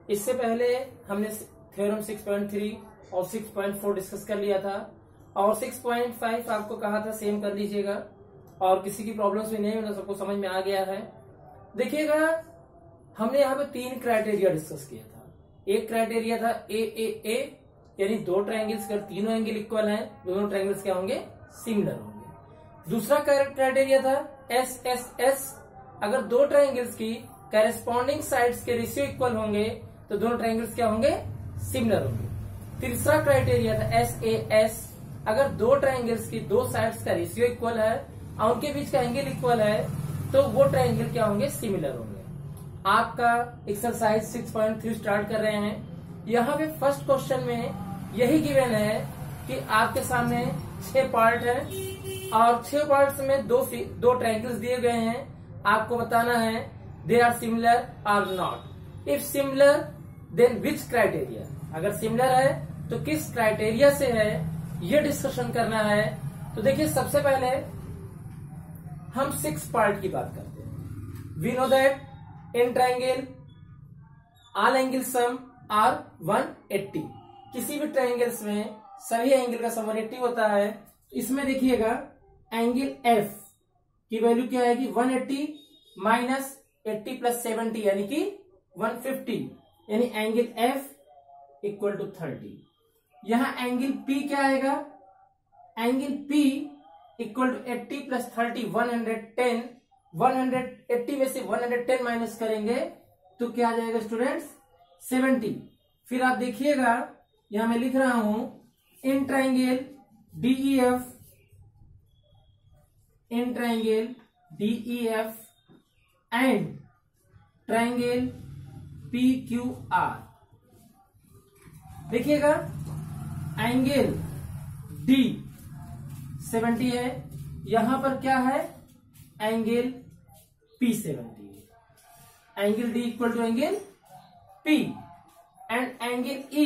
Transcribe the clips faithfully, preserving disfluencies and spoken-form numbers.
इससे पहले हमने थ्योरम सिक्स पॉइंट थ्री और सिक्स पॉइंट फोर डिस्कस कर लिया था और सिक्स पॉइंट फाइव आपको कहा था सेम कर लीजिएगा और किसी की प्रॉब्लम्स भी नहीं है, सबको समझ में आ गया है। देखिएगा हमने यहाँ पे तीन क्राइटेरिया डिस्कस किया था। एक क्राइटेरिया था ए ए ए यानी दो ट्रायंगल्स अगर तीनों एंगल इक्वल हैं दोनों ट्रायंगल्स क्या होंगे, सिमिलर होंगे। दूसरा क्राइटेरिया था एस एस एस, अगर दो ट्रायंगल्स की करेस्पॉन्डिंग साइड्स के रेशियो इक्वल होंगे तो दोनों ट्रायंगल्स क्या होंगे, सिमिलर होंगे। तीसरा क्राइटेरिया था एस ए एस, अगर दो ट्रायंगल्स की दो साइड्स का रेशियो इक्वल है और उनके बीच का एंगल इक्वल है तो वो ट्रायंगल क्या होंगे, सिमिलर होंगे। आपका exercise six point three start कर रहे हैं। यहाँ पे फर्स्ट क्वेश्चन में यही गिवन है कि आपके सामने छह पार्ट है और छह पार्ट्स में दो दो ट्रायंगल्स दिए गए हैं। आपको बताना है दे आर सिमिलर और not. If similar then which criteria, अगर सिमिलर है तो किस क्राइटेरिया से है, ये डिस्कशन करना है। तो देखिए सबसे पहले हम सिक्स पार्ट की बात करते हैं। We know that in triangle all angle sum are one eighty, किसी भी ट्रायंगल्स में सभी एंगल का सम वन एट्टी होता है। इसमें देखिएगा एंगल एफ की वैल्यू क्या आएगी, one eighty minus eighty plus seventy यानी कि वन फिफ्टी, यानी angle F equal to thirty. यहां एंगल पी क्या आएगा, angle P equal to eighty plus thirty one hundred ten, one hundred eighty में से वन हंड्रेड टेन माइनस करेंगे तो क्या आ जाएगा स्टूडेंट्स, सेवेंटी। फिर आप देखिएगा यहां मैं लिख रहा हूं in triangle D E F, in triangle D E F and triangle P Q R. देखिएगा एंगल डी सेवेंटी है, यहां पर क्या है एंगल पी सेवेंटी है। Angle D equal to angle P and angle E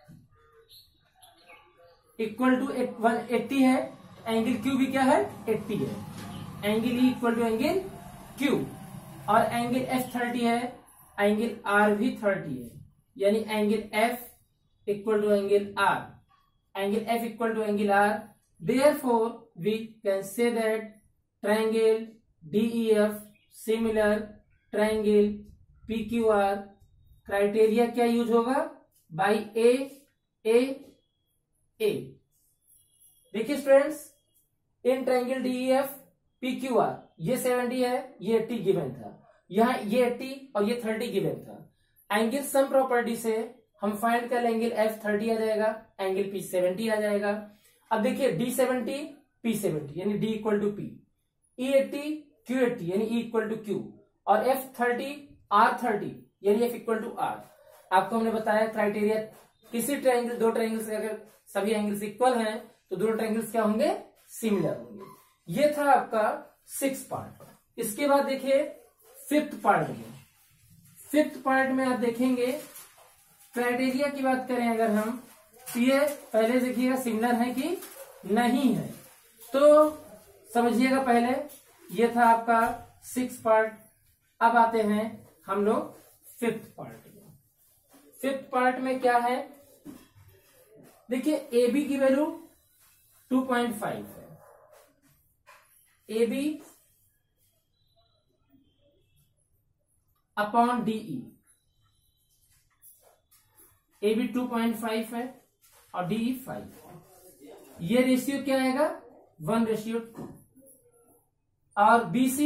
equal to one eighty है, एंगल क्यू भी क्या है एट्टी है। Angle E equal to angle Q और एंगल एफ थर्टी है, एंगल आर भी थर्टी है, यानी angle F equal to angle R, angle F equal to angle R. Therefore, we can say that triangle D E F similar triangle P Q R। Criteria क्या use होगा, by A A A. देखिए students in triangle D E F P Q R ये seventy है, ये eighty given था, यहाँ ये eighty और ये थर्टी गिवन था। एंगल सम प्रॉपर्टी से हम फाइंड कर लेंगे एफ थर्टी आ जाएगा, एंगल पी सेवेंटी आ जाएगा। अब देखिए डी सेवेंटी पी सेवेंटी यानी D equal to P, E eighty Q eighty यानी ई इक्वल टू क्यू और एफ थर्टी आर थर्टी यानी एफ इक्वल टू आर। आपको हमने बताया क्राइटेरिया किसी ट्रायंगल दो ट्रायंगल्स अगर सभी एंगल्स इक्वल हैं तो दोनों ट्रायंगल्स क्या होंगे, सिमिलर होंगे। ये था आपका सिक्स पार्ट। इसके बाद देखिए फिफ्थ पार्ट में, फिफ्थ पार्ट में आप देखेंगे क्राइटेरिया की बात करें अगर हम, ये पहले देखिएगा सिमिलर है कि नहीं है, तो समझिएगा पहले ये था आपका सिक्स पार्ट। अब आते हैं हम लोग फिफ्थ पार्ट में। फिफ्थ पार्ट में क्या है, देखिए ए बी की वैल्यू टू पॉइंट फाइव है, A B upon D E, A B two point five है और डी फाइव। ये रेशियो क्या आएगा, वन रेशियो टू। और B C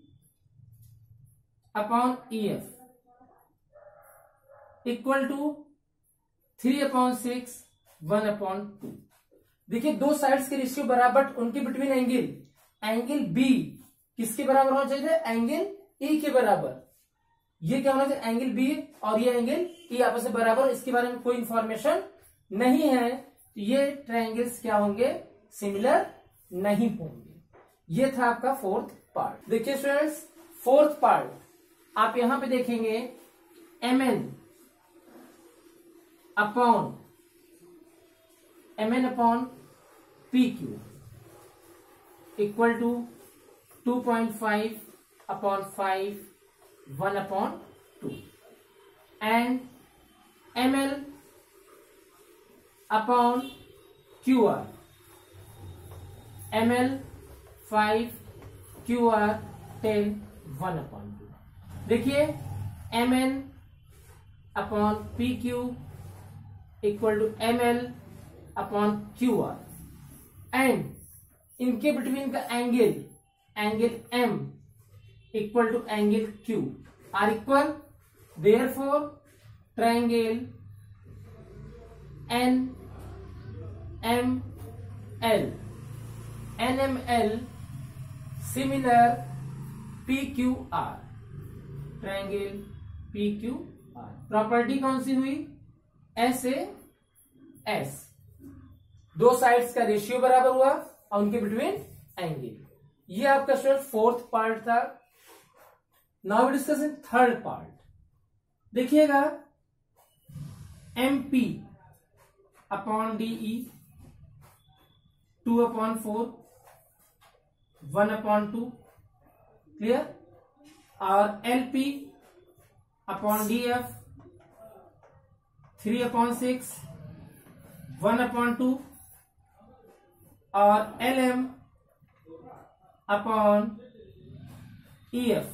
upon E F equal to three upon six one upon two. देखिए दो sides के रेशियो बराबर, उनके बिटवीन एंगल, एंगल बी किसके बराबर होना चाहिए, एंगल ई के बराबर। ये क्या होना चाहिए, एंगल बी और ये एंगल ई आपस में बराबर, इसके बारे में कोई इंफॉर्मेशन नहीं है, तो ये ट्रायंगल्स क्या होंगे, सिमिलर नहीं होंगे। ये था आपका फोर्थ पार्ट। देखिए स्टूडेंट्स फोर्थ पार्ट आप यहां पे देखेंगे M N upon M N upon P Q equal to two point five upon five one upon two and M L upon Q R, M L five, Q R ten, one upon two. देखिए M N upon P Q equal to M L upon Q R and इनके between का angle angle M equal to angle Q R equal, therefore triangle N M L N M L similar P Q R, triangle P Q R. Property कौन सी हुई? S A S, दो sides का ratio बराबर हुआ और उनके between angle. ये आपका स्टूडेंट फोर्थ पार्ट था। Now we discuss in third part. देखिएगा M P upon D E two upon four, one upon two, clear, और L P upon D F three upon six, one upon two, और L M upon E F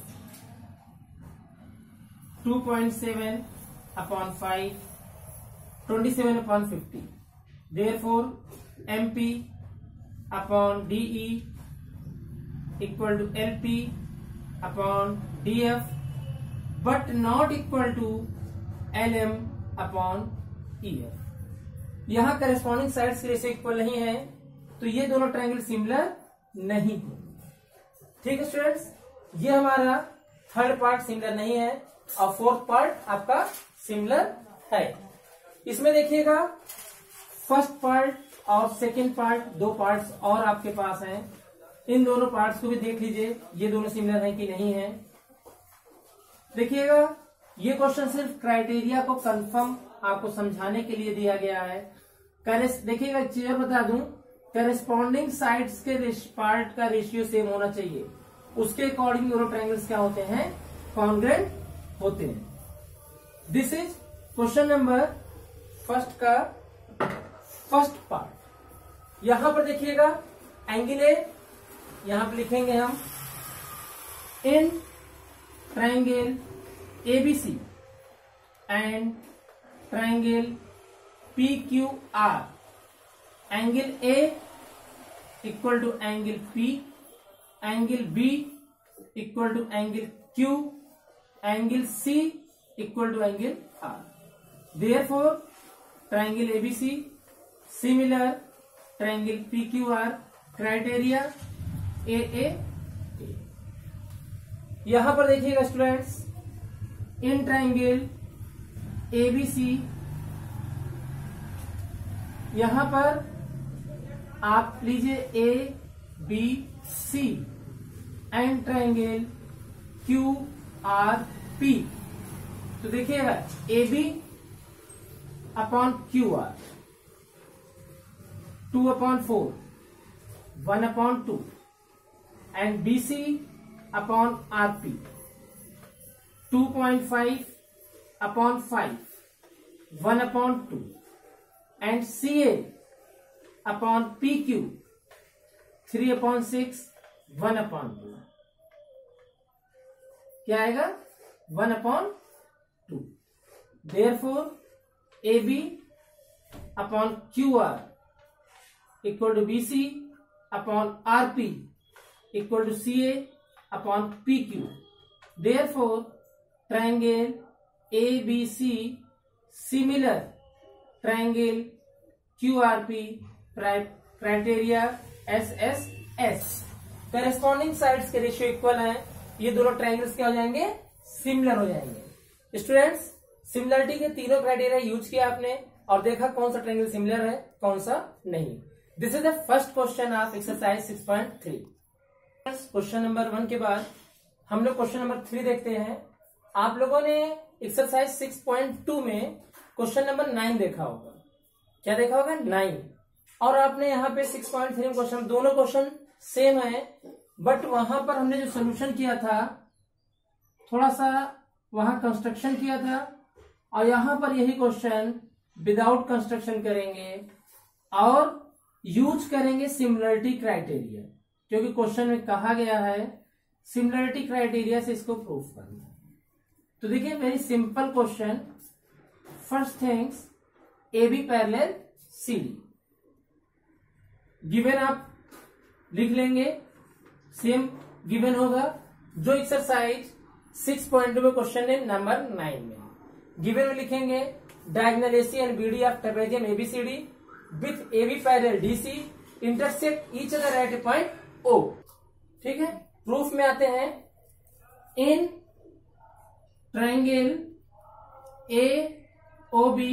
two point seven upon five, twenty seven upon fifty. Therefore M P upon D E equal to L P upon D F but not equal to L M upon E F. यहां corresponding sides के ratio equal नहीं है, तो ये दोनों triangle similar नहीं है। ठीक है स्टूडेंट्स, ये हमारा थर्ड पार्ट सिमिलर नहीं है और फोर्थ पार्ट आपका सिमिलर है। इसमें देखिएगा फर्स्ट पार्ट और सेकेंड पार्ट, दो पार्ट्स और आपके पास हैं। इन दोनों पार्ट्स को भी देख लीजिए, ये दोनों सिमिलर हैं कि नहीं है। देखिएगा ये क्वेश्चन सिर्फ क्राइटेरिया को कंफर्म आपको समझाने के लिए दिया गया है। देखिएगा एक चीज और बता दूं, करेस्पॉन्डिंग साइड्स के पार्ट का रेशियो सेम होना चाहिए, उसके अकॉर्डिंग दोनों ट्रायंगल्स क्या होते हैं? कॉन्ग्रुएंट होते हैं। This is question number first का फर्स्ट पार्ट। यहां पर देखिएगा एंगल ए, यहां पर लिखेंगे हम in triangle A B C and triangle P Q R, angle A equal to angle P, angle B equal to angle Q, angle C equal to angle R. Therefore triangle A B C similar triangle P Q R, criteria A A. यहां पर देखिएगा students, in triangle ABC, यहां पर आप लीजिए A B C and triangle Q R P. तो देखिएगा A B upon Q R two upon four, one upon two, and B C upon R P two point five upon five, one upon two, and C A upon P Q three upon six, one upon two. क्या आएगा? One upon two. Therefore A B upon Q R equal to B C upon R P equal to C A upon P Q. Therefore triangle A B C similar triangle Q R P, criteria S S S. Corresponding sides के ratio equal हैं, ये दोनों triangles क्या हो जाएंगे? Similar हो जाएंगे। Students, similarity के तीनों क्राइटेरिया यूज किया आपने और देखा कौन सा ट्रायंगल सिमिलर है, कौन सा नहीं। This is the first question of exercise six point three. Question number one के बाद हम लोग क्वेश्चन नंबर थ्री देखते हैं। आप लोगों ने एक्सरसाइज सिक्स पॉइंट टू में क्वेश्चन नंबर नाइन देखा होगा। क्या देखा होगा? नाइन। और आपने यहाँ पे सिक्स पॉइंट थ्री में क्वेश्चन, दोनों क्वेश्चन सेम है, बट वहां पर हमने जो सोल्यूशन किया था, थोड़ा सा वहां कंस्ट्रक्शन किया था और यहां पर यही क्वेश्चन विदाउट कंस्ट्रक्शन करेंगे और यूज करेंगे सिमिलरिटी क्राइटेरिया, क्योंकि क्वेश्चन में कहा गया है सिमिलरिटी क्राइटेरिया से इसको प्रूव करना। तो देखिए very simple question. First things A B parallel C D given, आप लिख लेंगे, सेम गिवन होगा जो एक्सरसाइज सिक्स पॉइंट टू में क्वेश्चन है नंबर नाइन में। गिवन में लिखेंगे diagonal A C and B D of trapezium A B C D with A B parallel D C intersect each other at a point O. ठीक है, प्रूफ में आते हैं। In triangle A O B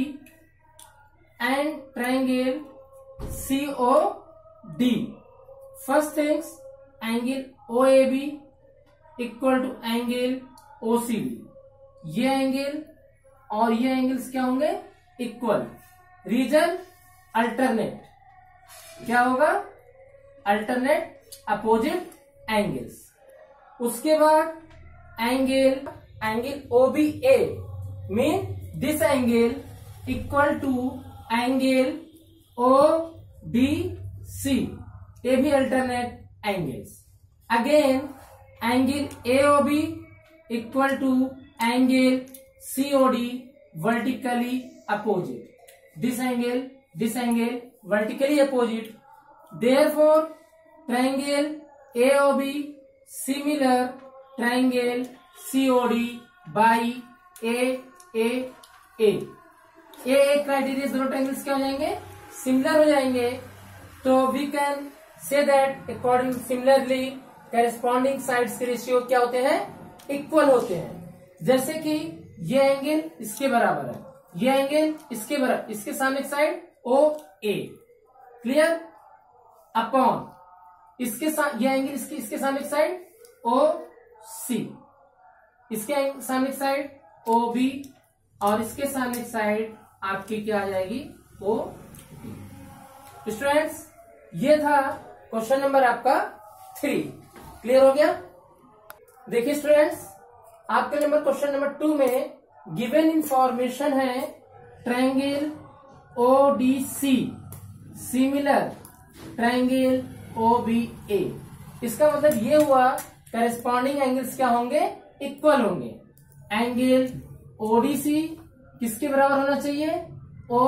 and triangle C O D, first things angle O A B equal to angle O C D. ये angle और ये angles क्या होंगे? इक्वल। रीजन अल्टरनेट, क्या होगा? Alternate opposite angles. उसके बाद angle angle O B A mean this angle equal to angle O D C, ये भी alternate angles. Again angle A O B equal to angle C O D vertically opposite, this angle this angle vertically opposite. Therefore triangle A O B similar triangle C O D by A A A. A A criteria दोनों triangles क्या हो जाएंगे? Similar हो जाएंगे। तो we can say that according similarly corresponding sides के ratio क्या होते हैं? इक्वल होते हैं। जैसे कि ये एंगल इसके बराबर है, ये एंगल इसके बराबर, इसके सामने side O A, clear, upon इसके साथ ये एंगल इसके इसके सामने साइड ओ सी, इसके सामने साइड ओ बी और इसके सामने साइड आपकी क्या आ जाएगी? O B. स्टूडेंट्स ये था क्वेश्चन नंबर आपका थ्री। क्लियर हो गया? देखिए स्टूडेंट्स, आपके नंबर क्वेश्चन नंबर टू में गिवन इंफॉर्मेशन है triangle O D C similar triangle O B A. इसका मतलब ये हुआ करेस्पॉन्डिंग एंगल्स क्या होंगे? इक्वल होंगे। एंगल ओ डी सी किसके बराबर होना चाहिए? ओ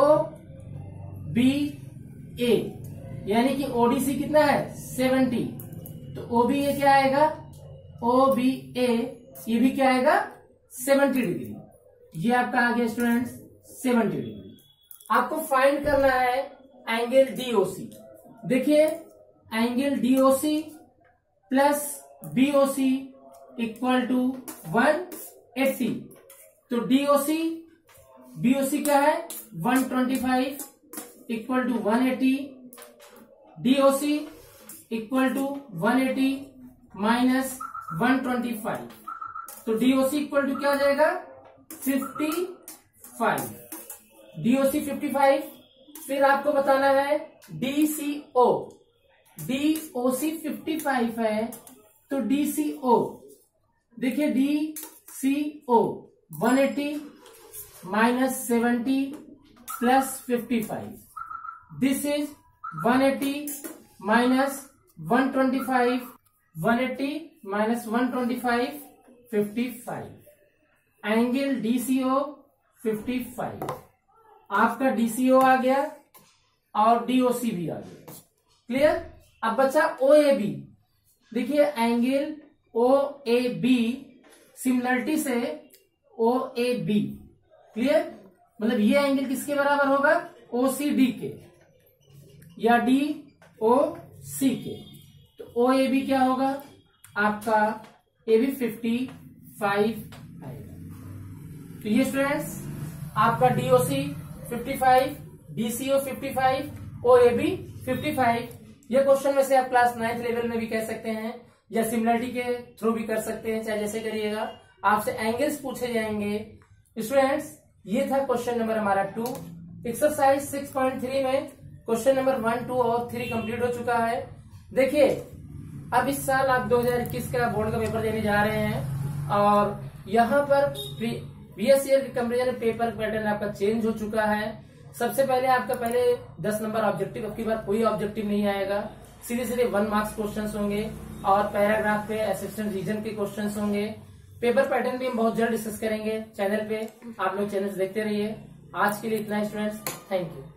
बी ए, यानी कि ओ डी सी कितना है? सेवेंटी। तो ओ बी ए क्या आएगा? ओ बी ए ये भी क्या आएगा? Seventy degree. ये आपका आ गया स्टूडेंट्स सेवेंटी डिग्री। आपको फाइंड करना है एंगल डीओसी। देखिए angle D O C plus B O C equal to one eighty. तो डीओसी बीओसी क्या है? One twenty five equal to one eighty. D O C equal to one eighty minus one twenty five. तो D O C equal to क्या हो जाएगा? Fifty five. D O C fifty five. फिर आपको बताना है डीसीओ। डीओसी फिफ्टी फाइव है तो डीसीओ देखिए D C O one eighty minus seventy plus fifty five. This is one eighty minus one twenty five, one eighty minus one twenty five, fifty five. Angle D C O fifty five. आपका D C O आ गया और D O C भी आ गया। Clear? अब बचा O A B. देखिए angle O A B similarity से ओ ए बी, क्लियर, मतलब ये एंगल किसके बराबर होगा? ओ सी डी के या डी ओ सी के। तो ओ ए बी क्या होगा आपका? ए बी फिफ्टी फाइव आएगा। तो ये स्टूडेंट्स आपका D O C fifty five, D C O fifty five, O A B fifty five. ये क्वेश्चन वैसे आप क्लास नाइन्थ लेवल में भी कह सकते हैं या सिमिलरिटी के थ्रू भी कर सकते हैं, चाहे जैसे करिएगा। आपसे एंगल्स पूछे जाएंगे। स्टूडेंट्स ये था क्वेश्चन नंबर हमारा two. Exercise six point three में क्वेश्चन नंबर वन, टू और थ्री कंप्लीट हो चुका है। देखिए अब इस साल आप दो हज़ार इक्कीस का बोर्ड का पेपर देने जा रहे हैं और यहाँ पर बीएस ईयर के कंपेरिजन में पेपर पैटर्न आपका चेंज हो चुका है। सबसे पहले आपका पहले दस नंबर ऑब्जेक्टिव, अब की बार कोई ऑब्जेक्टिव नहीं आएगा, सीधे सीधे वन मार्क्स क्वेश्चंस होंगे और पैराग्राफ पे असिस्टेंट रीजन के क्वेश्चंस होंगे। पेपर पैटर्न भी हम बहुत जल्द डिस्कस करेंगे चैनल पे, आप लोग चैनल देखते रहिए। आज के लिए इतना स्टूडेंट्स, थैंक यू।